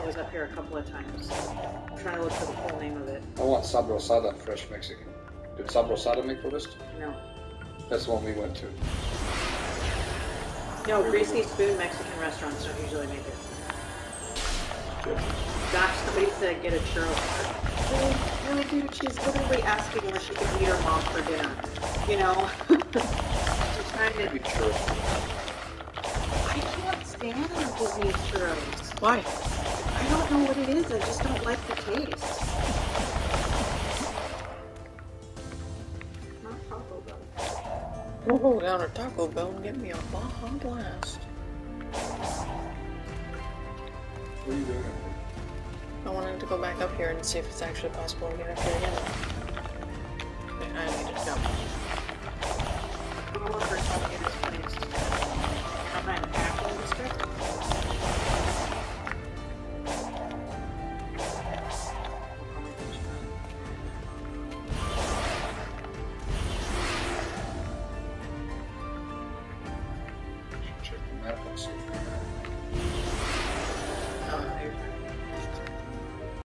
was up here a couple of times. I'm trying to look for the full name of it. I want Sabrosada fresh Mexican. Did Sabrosada make the list? No. That's the one we went to. No, Greasy Spoon Mexican restaurants don't usually make it. Gosh, somebody said get a churro. Really, dude, she's literally asking where she can meet her mom for dinner. You know? She's trying to... Maybe churros. I can't stand Disney churros. Why? I don't know what it is, I just don't like the taste. Not Taco Bell. We'll go down to Taco Bell and get me a Baja Blast. What are you doing? I wanted to go back up here and see if it's actually possible to get up here again. Okay, I need to jump. I'm going for something in this place. I'm not an Apple district. Check the map and see. Oh, there's